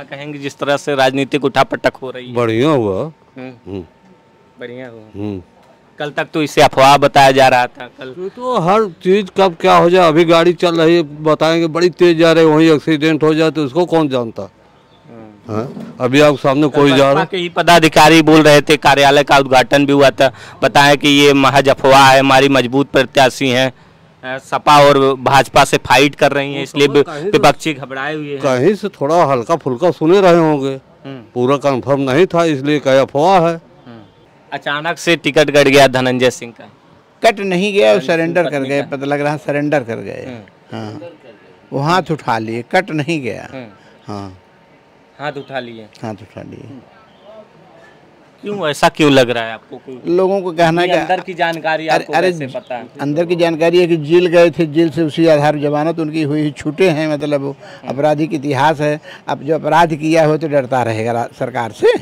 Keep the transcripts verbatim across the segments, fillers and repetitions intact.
क्या कहेंगे जिस तरह से राजनीतिक उठापटक हो रही है? बढ़िया हुआ। हम्म, बढ़िया हुआ। कल तक तो इसे अफवाह बताया जा रहा था। कल तो, तो हर चीज कब क्या हो जाए, अभी गाड़ी चल रही है बताएंगे बड़ी तेज जा रही है, वहीं एक्सीडेंट हो जाए तो उसको कौन जानता। हाँ, अभी आप सामने कोई जा रहा के ही पदाधिकारी बोल रहे थे, कार्यालय का उद्घाटन भी हुआ था, बताया कि ये महज अफवाह है, हमारी मजबूत प्रत्याशी हैं, सपा और भाजपा से फाइट कर रही हैं, इसलिए विपक्षी घबराए हुए हैं। कहीं से थोड़ा हल्का फुल्का सुने रहे होंगे, पूरा कंफर्म नहीं था इसलिए कहीं अफवाह है। अचानक से टिकट कट गया धनंजय सिंह का। कट नहीं गया, वो सरेंडर कर गए, पता लग रहा है सरेंडर कर गए। हाँ, वो हाथ उठा लिए, कट नहीं गया। हाँ, हाथ उठा लिए। हाथ उठा लिए। क्यों ऐसा क्यों लग रहा है आपको? लोगों को कहना है कि अंदर की जानकारी आपको कैसे पता है? अंदर की जानकारी है कि जेल गए थे, जेल से उसी आधार जमानत उनकी हुई, छूटे हैं, मतलब आपराधिक इतिहास है। अब जो अपराध किया हो तो डरता रहेगा सरकार से।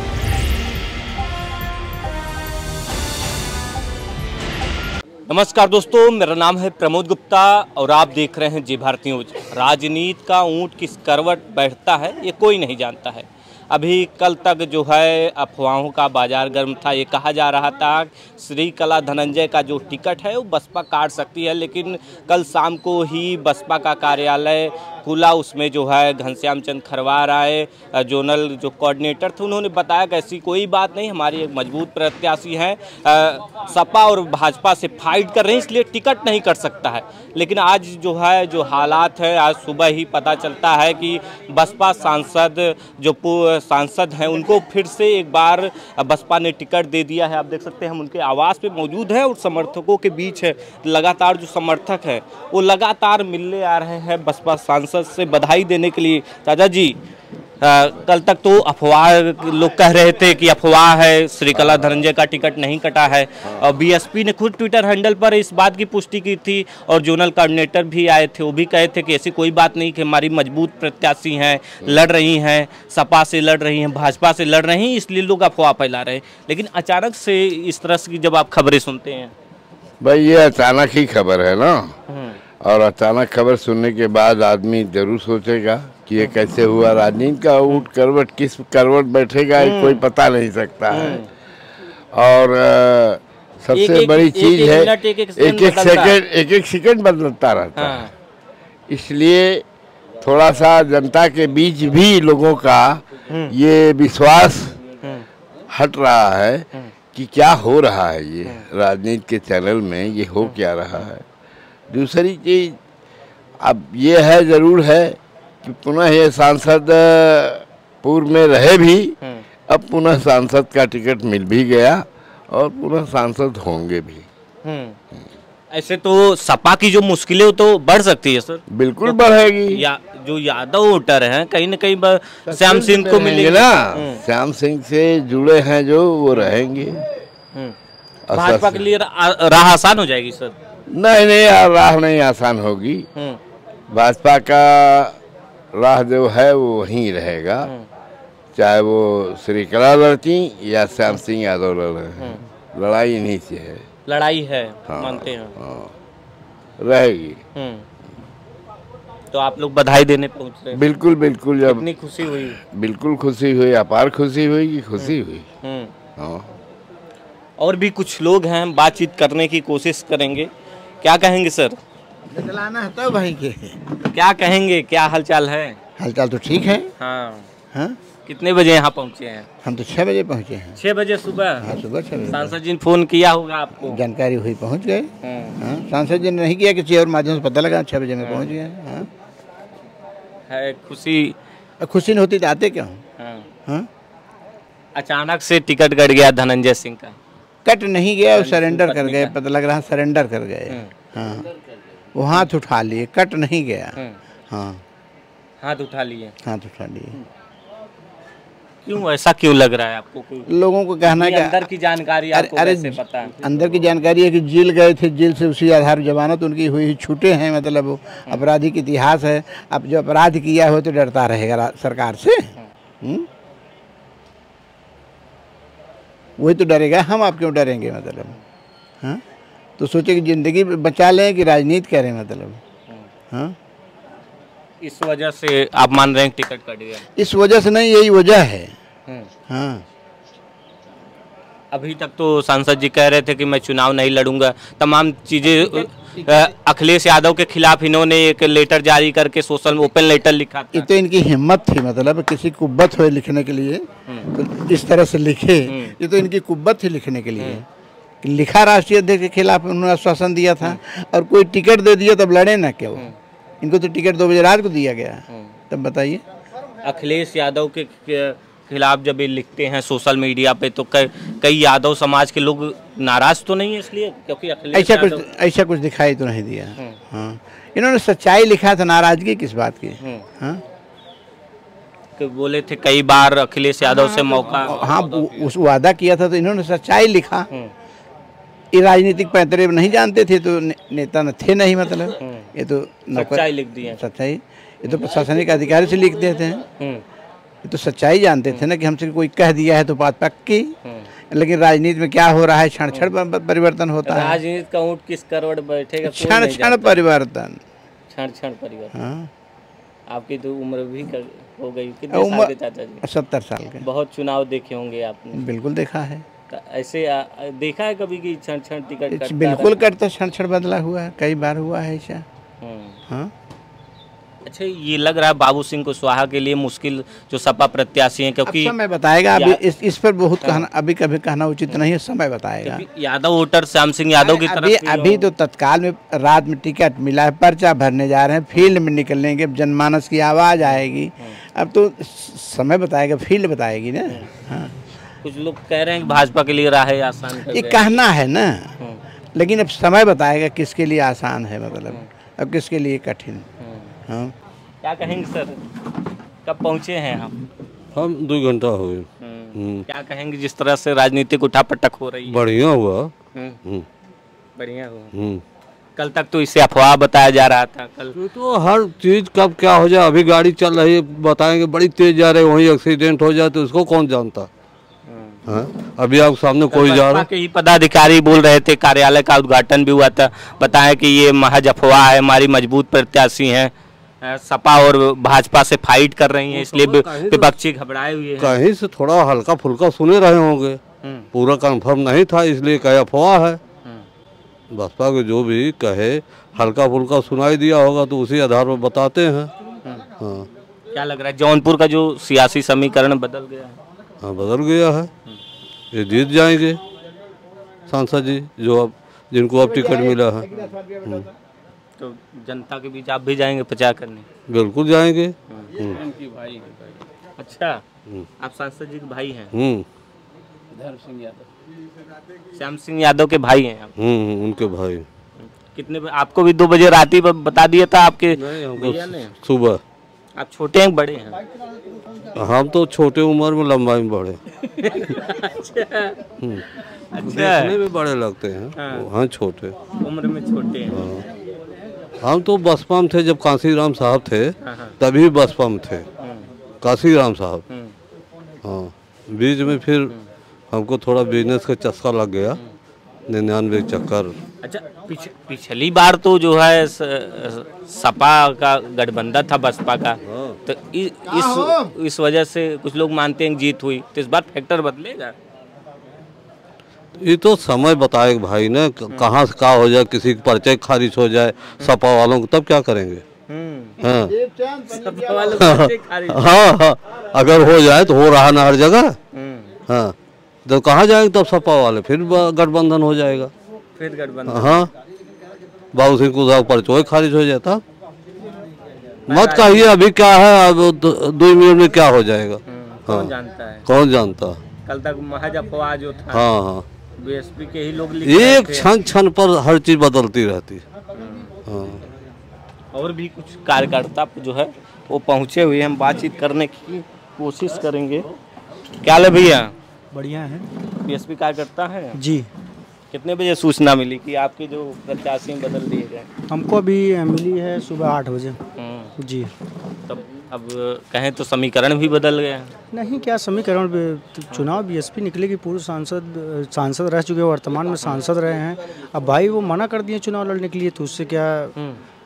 नमस्कार दोस्तों, मेरा नाम है प्रमोद गुप्ता और आप देख रहे हैं जी भारती न्यूज। राजनीति का ऊंट किस करवट बैठता है ये कोई नहीं जानता है। अभी कल तक जो है अफवाहों का बाजार गर्म था। ये कहा जा रहा था श्रीकला धनंजय का जो टिकट है वो बसपा काट सकती है, लेकिन कल शाम को ही बसपा का कार्यालय खुला, उसमें जो है घनश्याम चंद खरवार आए, जोनल जो कोऑर्डिनेटर थे, उन्होंने बताया कि ऐसी कोई बात नहीं, हमारी एक मजबूत प्रत्याशी हैं, सपा और भाजपा से फाइट कर रहे हैं, इसलिए टिकट नहीं कट सकता है। लेकिन आज जो है जो हालात है, आज सुबह ही पता चलता है कि बसपा सांसद जो सांसद हैं उनको फिर से एक बार बसपा ने टिकट दे दिया है। आप देख सकते हैं हम उनके आवास पे मौजूद हैं और समर्थकों के बीच है लगातार जो समर्थक हैं वो लगातार मिलने आ रहे हैं बसपा सांसद से बधाई देने के लिए। चाचा जी, आ, कल तक तो अफवाह लोग कह रहे थे कि अफवाह है, श्रीकला धनंजय का टिकट नहीं कटा है, और बीएसपी ने खुद ट्विटर हैंडल पर इस बात की पुष्टि की थी और जोनल कोऑर्डिनेटर भी आए थे, वो भी कहे थे कि ऐसी कोई बात नहीं कि हमारी मजबूत प्रत्याशी हैं, लड़ रही हैं, सपा से लड़ रही हैं, भाजपा से लड़ रही हैं, इसलिए लोग अफवाह फैला रहे हैं। लेकिन अचानक से इस तरह की जब आप खबरें सुनते हैं, भाई ये अचानक ही खबर है ना, और अचानक खबर सुनने के बाद आदमी जरूर सोचेगा कि ये कैसे हुआ। राजनीति का ऊंट करवट किस करवट बैठेगा ये कोई पता नहीं सकता है। और आ, सबसे एक, बड़ी एक, चीज एक, है एक एक, एक, एक सेकंड एक एक सेकंड बदलता रहता है, इसलिए थोड़ा सा जनता के बीच भी लोगों का ये विश्वास हट रहा है कि क्या हो रहा है ये राजनीति के चैनल में, ये हो क्या रहा है। दूसरी चीज अब ये है, जरूर है कि पुनः ये सांसद पूर्व में रहे भी, अब पुनः सांसद का टिकट मिल भी गया और पुनः सांसद होंगे भी। ऐसे तो सपा की जो मुश्किलें तो बढ़ सकती है सर। बिल्कुल तो बढ़ेगी। या जो यादव वोटर हैं कहीं न कहीं श्याम सिंह को मिलेंगे ना, श्याम सिंह से जुड़े हैं जो, वो रहेंगे। भाजपा के लिए राह आसान हो जाएगी सर? नहीं नहीं, राह नहीं आसान होगी। भाजपा का राह जो है वो वहीं रहेगा, चाहे वो श्रीकला लड़ती या श्याम सिंह यादव लड़ रहे हैं, लड़ाई इन्हीं से है। लड़ाई है, हाँ, मानते हैं। हाँ, रहेगी। तो आप लोग बधाई देने पहुंच रहे हैं? बिल्कुल बिल्कुल। जब इतनी खुशी हुई? बिल्कुल खुशी हुई, अपार खुशी हुई कि खुशी हुई। हाँ, और भी कुछ लोग हैं, बातचीत करने की कोशिश करेंगे। क्या कहेंगे सर? चलाना है तो भाई के क्या कहेंगे, क्या हालचाल है? हालचाल तो ठीक है। हाँ हाँ। कितने बजे यहाँ पहुँचे हैं? हम तो छः बजे पहुँचे हैं। छः बजे सुबह? हाँ, सुबह छः बजे। सांसद जी ने फोन किया होगा आपको? जानकारी हुई, पहुँच गए। हाँ, सांसद जी ने नहीं किया, किसी और माध्यम से पता लगा, छः बजे में पहुँच गए। हाँ, है खुशी? खुशी नहीं होती तो आते क्यों? हाँ, अचानक से टिकट कट गया धनंजय सिंह का। कट नहीं गया, वो सरेंडर कर गए, पता लग रहा है सरेंडर कर गए। हाँ, वो हाथ उठा लिए, कट नहीं गया। हाँ, हाथ उठा लिए। हाथ उठा लिए। क्यों ऐसा क्यों लग रहा है आपको? लोगों को कहना है कि अंदर की जानकारी आपको कैसे पता है? अंदर की जानकारी है कि जेल गए थे, जेल से उसी आधार जमानत उनकी हुई, छूटे हैं, मतलब आपराधिक इतिहास है। अब जो अपराध किया हो तो डरता रहेगा सरकार से। वही तो डरेगा, हम आप क्यों डरेंगे? मतलब हाँ, तो सोचे कि ज़िंदगी बचा लें कि राजनीति करें, मतलब हाँ। इस वजह से आप मान रहे हैं टिकट कट गया? इस वजह से नहीं, यही वजह है। हाँ, अभी तक तो सांसद जी कह रहे थे कि मैं चुनाव नहीं लड़ूंगा, तमाम चीजें अखिलेश यादव के खिलाफ इन्होंने एक लेटर जारी करके सोशल ओपन लेटर लिखा था। ये तो इनकी हिम्मत थी, मतलब किसी कुब्बत हुए लिखने के लिए तो इस तरह से लिखे, ये तो इनकी कुब्बत थी लिखने के लिए। लिखा राष्ट्रीय अध्यक्ष के खिलाफ उन्होंने आश्वासन दिया था और कोई टिकट दे दिया तब लड़े ना क्यों? इनको तो टिकट दो बजे रात को दिया गया, तब बताइए। अखिलेश यादव के खिलाफ जब ये लिखते हैं सोशल मीडिया पे तो कई कई यादव समाज के लोग नाराज तो नहीं है इसलिए क्योंकि अखिलेश ऐसा कुछ ऐसा कुछ दिखाई तो नहीं दिया। हाँ, इन्होंने सच्चाई लिखा था, नाराजगी किस बात की? हाँ, कि बोले थे कई बार अखिलेश यादव से मौका, हाँ उस वादा किया था तो इन्होंने सच्चाई लिखा। ये राजनीतिक पैंतरे नहीं जानते थे तो ने, नेता न थे नहीं, मतलब ये तो सच्चाई लिख दी है। सच्चाई ये तो प्रशासनिक अधिकारी से लिख देते हैं, ये तो सच्चाई जानते थे ना कि हमसे कोई कह दिया है तो बात पक्की। लेकिन राजनीति में क्या हो रहा है, क्षण क्षण परिवर्तन होता है। राजनीति का ऊँट किस करवट बैठेगा, क्षण क्षण परिवर्तन, क्षण क्षण परिवर्तन। हाँ, आपकी तो उम्र भी कर, हो गई, कितने साल के चाचा जी? सत्तर साल के। बहुत चुनाव देखे होंगे आपने? बिल्कुल देखा है। तो ऐसे आ, देखा है कभी कि क्षण क्षण टिकट कटता? बिल्कुल करता, क्षण क्षण बदला हुआ है, कई बार हुआ है ऐसा। हाँ, अच्छा, ये लग रहा है बाबू सिंह कुशवाहा के लिए मुश्किल जो सपा प्रत्याशी हैं, क्योंकि समय बताएगा। अभी इस इस पर बहुत कहना, अभी कभी कहना उचित नहीं है, समय बताएगा। यादव वोटर श्याम सिंह यादव की तरफ अभी अभी तो तत्काल में रात में टिकट मिला है, पर्चा भरने जा रहे हैं, फील्ड में निकलेंगे, जनमानस की आवाज़ आएगी। अब तो समय बताएगा, फील्ड बताएगी ना। हाँ, कुछ लोग कह रहे हैं कि भाजपा के लिए राह आसान कर ये कहना है ना, लेकिन अब समय बताएगा किसके लिए आसान है, मतलब अब किसके लिए कठिन। हाँ, क्या कहेंगे सर, कब पहुँचे हैं हम? हम दो घंटा हो गए। क्या कहेंगे जिस तरह से राजनीतिक उठापटक हो रही है? बढ़िया हुआ, बढ़िया हुआ। कल तक तो इसे अफवाह बताया जा रहा था। कल तो हर चीज कब क्या हो जाए, अभी गाड़ी चल रही है बताएंगे बड़ी तेज जा रही है, वहीं एक्सीडेंट हो जाए तो उसको कौन जानता। हाँ, अभी आप सामने कोई जा रहा के ही पदाधिकारी बोल रहे थे, कार्यालय का उद्घाटन भी हुआ था, बताएं कि ये महज अफवाह है, हमारी मजबूत प्रत्याशी हैं, सपा और भाजपा से फाइट कर रही हैं, इसलिए विपक्षी घबराए हुए हैं। कहीं से थोड़ा हल्का फुल्का सुने रहे होंगे, पूरा कंफर्म नहीं था, इसलिए कहे अफवाह है। बसपा के जो भी कहे हल्का फुल्का सुनाई दिया होगा तो उसी आधार पर बताते हैं। हाँ, क्या लग रहा है जौनपुर का जो सियासी समीकरण बदल गया है? हाँ, बदल गया है, ये जीत जाएंगे सांसद जी जो अब जिनको अब टिकट मिला है। तो जनता के बीच आप भी जाएंगे प्रचार करने? बिल्कुल जाएंगे। अच्छा, आप सांसद जी के भाई हैं? धर्म सिंह यादव, श्याम सिंह यादव के भाई हैं आप? हम्म, उनके भाई। कितने आपको भी दो बजे रात ही बता दिया था आपके भैया ने? सुबह। आप छोटे हैं बड़े हैं? हम तो छोटे उम्र में लंबाई में बड़े। अच्छा, देखने में बड़े लगते हैं। हाँ, हाँ छोटे उम्र में छोटे हैं। हाँ, हम तो बसपा में थे जब कांसीराम साहब थे, तभी बसपा में थे कांसीराम साहब। हाँ, बीच में फिर हमको थोड़ा बिजनेस का चस्का लग गया, निन्यानवे चक्कर। अच्छा, पिछ, पिछली बार तो जो है सपा का गठबंधन था बसपा का, तो इस इस, इस वजह से कुछ लोग मानते हैं जीत हुई, तो इस बार फैक्टर बदलेगा? ये तो समय बताएगा भाई ना, कहाँ से क्या हो जाए, किसी का परिचय खारिज हो जाए सपा वालों को, तब क्या करेंगे। हाँ, सपा वालों को हाँ हाँ, अगर हो जाए तो हो रहा ना हर जगह। हाँ, तो कहाँ जाएंगे तब सपा वाले, फिर गठबंधन हो जाएगा, फिर गठबंधन। हाँ, बाबू सिंह को परिचय खारिज हो जाता। मत कहिए अभी क्या है, अब दो मिनट में क्या हो जाएगा। कौन जानता है, कौन जानता। कल तक महज अफवाह जो था। हाँ हाँ, बीएसपी के ही लोग एक क्षण क्षण पर हर चीज बदलती रहती। हाँ, और भी कुछ कार्यकर्ता जो है वो पहुंचे हुए, हम बातचीत करने की कोशिश करेंगे। क्या ले भैया? बढ़िया है। बीएसपी कार्यकर्ता है जी। कितने बजे सूचना मिली कि आपके जो प्रत्याशी बदल दिए गए? हमको अभी मिली है सुबह आठ बजे। जी। तब अब कहें तो समीकरण भी बदल गया है? नहीं, क्या समीकरण, चुनाव बीएसपी निकलेगी, पूर्व सांसद सांसद रह चुके हैं, वर्तमान में सांसद रहे हैं। अब भाई वो मना कर दिए चुनाव लड़ने के लिए, तो उससे क्या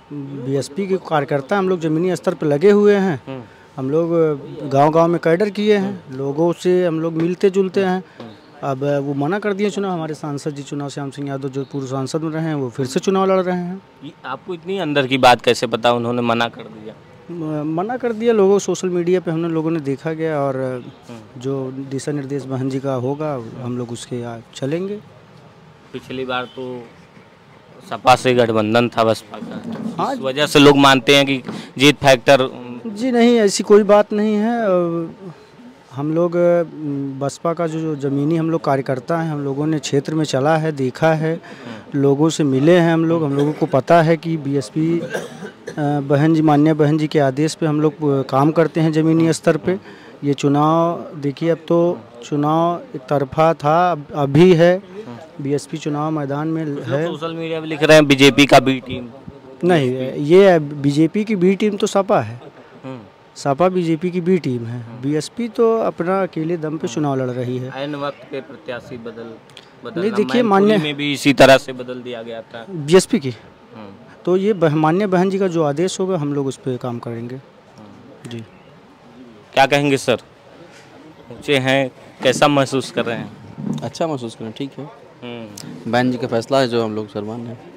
बीएसपी के कार्यकर्ता हम लोग ज़मीनी स्तर पर लगे हुए हैं। हम लोग गांव-गांव में कैडर किए हैं, लोगों से हम लोग मिलते जुलते हैं। अब वो मना कर दिए चुनाव, हमारे सांसद जी चुनाव श्याम सिंह यादव जो पूर्व सांसद में रहे हैं वो फिर से चुनाव लड़ रहे हैं। ये आपको इतनी अंदर की बात कैसे पता उन्होंने मना कर दिया? म- मना कर दिया लोगों, सोशल मीडिया पे हमने लोगों ने देखा गया, और जो दिशा निर्देश बहन जी का होगा हम लोग उसके आ- चलेंगे। पिछली बार तो सपा से गठबंधन था बसपा का, हाँ। इस वजह से लोग मानते हैं कि जीत फैक्टर। जी नहीं, ऐसी कोई बात नहीं है। अ, हम लोग अ, बसपा का जो जो ज़मीनी हम लोग कार्यकर्ता हैं, हम लोगों ने क्षेत्र में चला है, देखा है, लोगों से मिले हैं हम लोग। हम लोगों को पता है कि बीएसपी बहन जी, माननीय बहन जी के आदेश पे हम लोग अ, काम करते हैं ज़मीनी स्तर पे। ये चुनाव देखिए, अब तो चुनाव एक तरफा था, अब अभी है, बीएसपी चुनाव मैदान में है। सोशल मीडिया पे लिख रहे हैं बीजेपी का बी टीम। नहीं, ये बीजेपी की बी टीम तो सपा है, सपा बीजेपी की बी टीम है। बीएसपी तो अपना अकेले दम पे चुनाव लड़ रही है। ऐन वक्त पे प्रत्याशी बदल बदल नहीं, देखिए, मान्य- में भी इसी तरह से बदल दिया गया था। बीएसपी की तो ये बह- माननीय बहन जी का जो आदेश होगा हम लोग उस पर काम करेंगे। जी, क्या कहेंगे सर? ऊँचे हैं, कैसा महसूस कर रहे हैं? अच्छा महसूस करें, ठीक है। हम्म। बहन जी का फैसला है जो हम लोग सरमान है।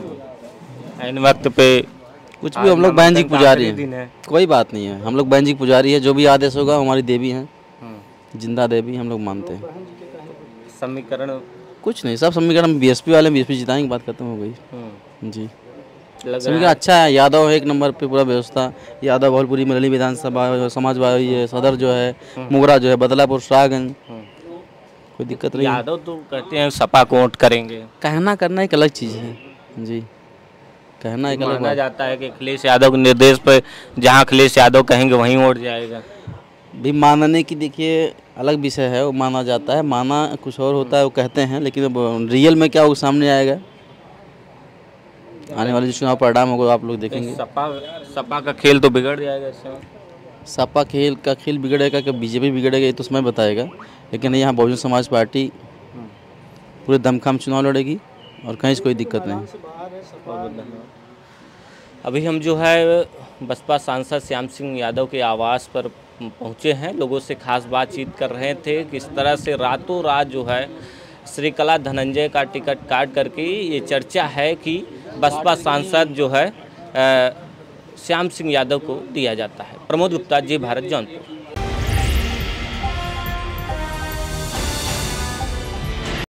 ऐन वक्त पे कुछ भी हम लोग बहन जी की पुजारी दिन हैं, है। कोई बात नहीं है। हम लोग बहन जी की पुजारी है, जो भी आदेश होगा हमारी देवी हैं, जिंदा देवी हम लोग मानते हैं। समीकरण कुछ नहीं, सब समीकरण बीएसपी वाले बीएसपी जिताएंगे, बात खत्म हो गई। जी, लग समीकरण रहा है। अच्छा है। यादव है एक नंबर पे, पूरा व्यवस्था। यादव बहुलपुरी मरली विधानसभा समाजवादी है, सदर जो है, मुगरा जो है, बदलापुर, शाहगंज, कोई दिक्कत नहीं है। यादव तो कहते हैं सपा को वोट करेंगे। कहना करना एक अलग चीज़ है जी, कहना एक अलग माना बात। जाता है कि अखिलेश यादव के निर्देश पर जहां अखिलेश यादव कहेंगे वहीं वोट जाएगा। भी मानने की देखिए अलग विषय है, वो माना जाता है, माना कुछ और होता है, वो कहते हैं, लेकिन अब रियल में क्या वो सामने आएगा, आने वाले जो चुनाव परिणाम होगा आप लोग देखेंगे। सपा सपा का खेल तो बिगड़ जाएगा इससे। सपा खेल का खेल बिगड़ेगा कि बीजेपी बिगड़ेगा ये तो समय बताएगा, लेकिन यहाँ बहुजन समाज पार्टी पूरे दमखम चुनाव लड़ेगी और कहीं से कोई दिक्कत नहीं। अभी हम जो है बसपा सांसद श्याम सिंह यादव के आवास पर पहुंचे हैं, लोगों से खास बातचीत कर रहे थे। किस तरह से रातों रात जो है श्रीकला धनंजय का टिकट काट करके ये चर्चा है कि बसपा सांसद जो है श्याम सिंह यादव को दिया जाता है। प्रमोद गुप्ता, जी भारत, जौनपुर।